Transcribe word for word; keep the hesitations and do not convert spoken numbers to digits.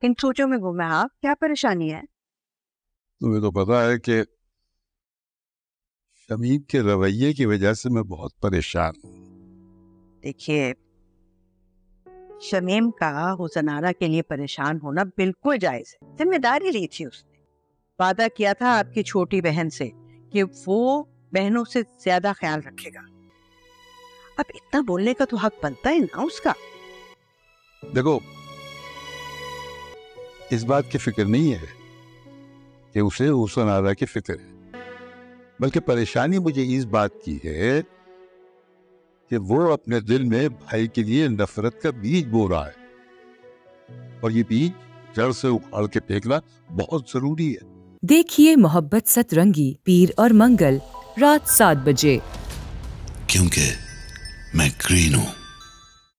किन सोचों में गुम है आप? क्या परेशानी है? तुम्हें तो पता है कि शमीम के रवैये की वजह से मैं बहुत परेशान हूँ। देखिए, शमीम का हुसनारा के लिए परेशान होना बिल्कुल जायज है। जिम्मेदारी ली थी उसने, वादा किया था आपकी छोटी बहन से कि वो बहनों से ज्यादा ख्याल रखेगा। अब इतना बोलने का तो हक बनता है ना उसका। देखो, इस बात की फिक्र नहीं है कि उसे हुसनारा की फिक्र है, बल्कि परेशानी मुझे इस बात की है कि वो अपने दिल में भाई के लिए नफरत का बीज बो रहा है, और ये बीज जड़ से उखाड़ के फेंकना बहुत जरूरी है। देखिए मोहब्बत सतरंगी पीर और मंगल रात सात बजे, क्योंकि मैं ग्रीन हूं।